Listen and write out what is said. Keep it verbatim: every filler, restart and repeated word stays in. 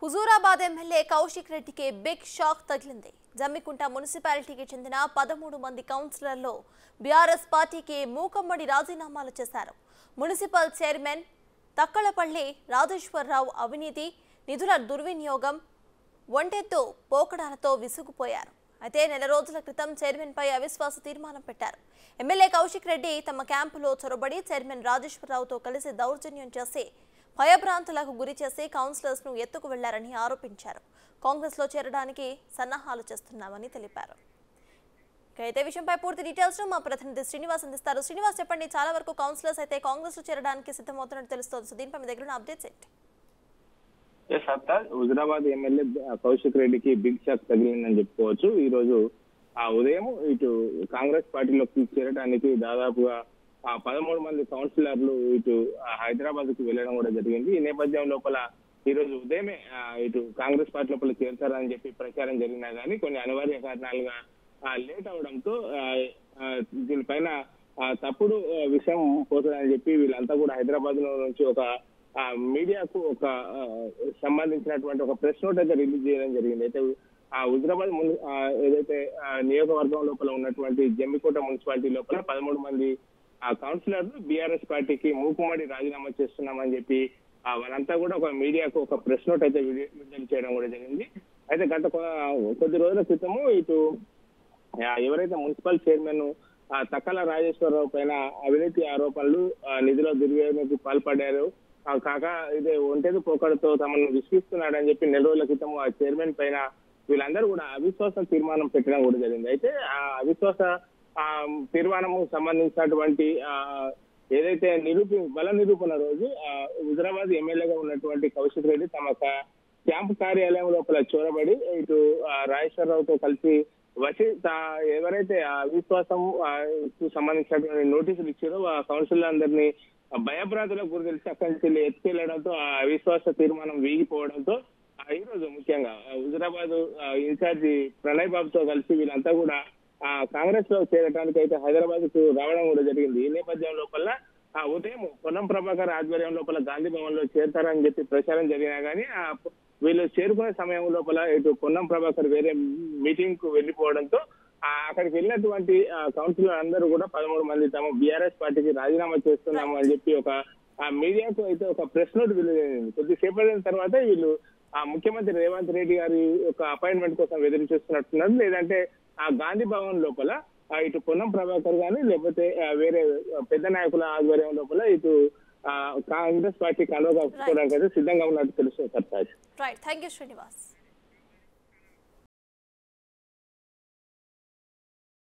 Huzurabad MLA Kaushik రెడ్డికి big shock తగిలింది. జమ్మికుంట మున్సిపాలిటీకి చెందిన పదమూడు మంది కౌన్సిలర్లు బీఆర్ఎస్ పార్టీకి మూకమ్మడి రాజీనామాలు చేశారు. మున్సిపల్ చైర్మన్ తక్కలపల్లి రాజేశ్వరరావు అవినీతి, నిధుల దుర్వినియోగం, ఒంటెత్తు పోకడాలతో విసుగుపోయారు. అయితే నెల రోజుల క్రితం చైర్మన్ పై అవిశ్వాస తీర్మానం పెట్టారు. ఎమ్మెల్యే కౌశిక్ రెడ్డి తమ క్యాంపులో చొరబడి చైర్మన్ రాజేశ్వరరావుతో కలిసి దౌర్జన్యం చేసి భయభ్రాంతులకు గురి చేసి కౌన్సిలర్స్ ను ఎత్తుకు వెళ్లారని ఆరోపించారు. కాంగ్రెస్ లో చేరడానికి సన్నాహాలు చేస్తున్నామని తెలిపారు. అయితే విషయంపై పూర్తి డీటెయిల్స్ మా ప్రతినిధి శ్రీనివాస్ అందిస్తారు. శ్రీనివాస్, చెప్పండి, చాలా వరకు కౌన్సిలర్స్ అయితే కాంగ్రెస్ లో చేరడానికి సిద్ధమవుతున్నట్టు తెలుస్తోంది. సో దీనిపై మీ దగ్గర ఉన్న అప్డేట్స్ ఏంటి? హుజరాబాద్ ఎమ్మెల్యే కౌశిక్ రెడ్డికి బిగ్ షాక్ తగిలిందని చెప్పుకోవచ్చు. ఈ రోజు ఆ ఉదయం ఇటు కాంగ్రెస్ పార్టీలోకి చేరడానికి దాదాపుగా ఆ పదమూడు మంది కౌన్సిలర్లు ఇటు హైదరాబాద్ కు వెళ్లడం కూడా జరిగింది. ఈ నేపథ్యం లోపల ఈ రోజు ఉదయమే ఇటు కాంగ్రెస్ పార్టీ లోపల చేరుతారని చెప్పి ప్రచారం జరిగినా గానీ కొన్ని అనివార్య కారణాలుగా లేట్ అవడంతో దీనిపైన తప్పుడు విషయం పోతుందని చెప్పి వీళ్ళంతా కూడా హైదరాబాద్ లో నుంచి ఒక మీడియాకు ఒక సంబంధించినటువంటి ఒక ప్రెస్ నోట్ అయితే రిలీజ్ చేయడం జరిగింది. అయితే ఆ హుజరాబాద్ ఏదైతే నియోజకవర్గం లోపల ఉన్నటువంటి జమ్మికోట మున్సిపాలిటీ లోపల పదమూడు మంది ఆ కౌన్సిలర్లు బీఆర్ఎస్ పార్టీకి మూకుమ్మడి రాజీనామా చేస్తున్నామని చెప్పి వాళ్ళంతా కూడా ఒక మీడియాకు ఒక ప్రెస్ నోట్ అయితే విడుదల చేయడం కూడా జరిగింది. అయితే గత కొద్ది రోజుల క్రితము ఇటు ఎవరైతే మున్సిపల్ చైర్మన్ తక్కల రాజేశ్వరరావు పైన అవినీతి ఆరోపణలు, నిధుల దుర్వినియోగానికి పాల్పడ్డారు, కాక ఇదే ఒంటెదు పోకడతో తమను విసిగిస్తున్నాడని చెప్పి నెల రోజుల క్రితం ఆ చైర్మన్ పైన వీళ్ళందరూ కూడా అవిశ్వాస తీర్మానం పెట్టడం కూడా జరిగింది. అయితే ఆ అవిశ్వాస ఆ తీర్మానము సంబంధించినటువంటి ఆ ఏదైతే నిరూపి బల నిరూపణ రోజు ఆ హుజరాబాద్ ఎమ్మెల్యేగా ఉన్నటువంటి కౌశిక్ రెడ్డి తమ క్యాంపు కార్యాలయం లోపల చొరబడి ఇటు రాజేశ్వరరావుతో కలిసి వచ్చి ఎవరైతే అవిశ్వాసం సంబంధించినటువంటి నోటీసులు ఇచ్చారో ఆ కౌన్సిలర్ అందరినీ భయభ్రాంతులకు గురి తెలిసి అక్కడి నుంచి ఎత్తుకెళ్లడంతో ఆ అవిశ్వాస తీర్మానం వీగిపోవడంతో ఈ రోజు ముఖ్యంగా హుజరాబాద్ ఇన్ఛార్జి ప్రణయ్ బాబుతో కలిసి వీళ్ళంతా కూడా ఆ కాంగ్రెస్ లో చేరడానికి అయితే హైదరాబాద్ కు రావడం కూడా జరిగింది. ఈ నేపథ్యం లోపల ఆ ఉదయం పొన్నం ప్రభాకర్ ఆధ్వర్యం లోపల గాంధీ భవన్ లో చేరతారని చెప్పి ప్రచారం జరిగినా గానీ ఆ వీళ్ళు చేరుకునే సమయం లోపల ఇటు పొన్నం ప్రభాకర్ వేరే మీటింగ్ కు వెళ్లిపోవడంతో అక్కడికి వెళ్ళినటువంటి కౌన్సిలర్ అందరూ కూడా పదమూడు మంది తమ బీఆర్ఎస్ పార్టీకి రాజీనామా చేస్తున్నాము అని చెప్పి ఒక ఆ మీడియాకు అయితే ఒక ప్రెస్ నోట్ విడుదలైంది. కొద్దిసేపటి తర్వాత వీళ్ళు ఆ ముఖ్యమంత్రి రేవంత్ రెడ్డి గారి యొక్క అపాయింట్మెంట్ కోసం ఎదురు చూస్తున్నట్టున్నారు. లేదంటే ఆ గాంధీ భవన్ లోపల ఇటు పొన్నం ప్రభాకర్ గానీ లేకపోతే వేరే పెద్ద నాయకుల ఆధ్వర్యం లోపల ఇటు కాంగ్రెస్ పార్టీ కండువా కప్పుకోవడానికి అయితే సిద్ధంగా ఉన్నట్టు తెలుస్తుంది. Right, thank you Srinivas.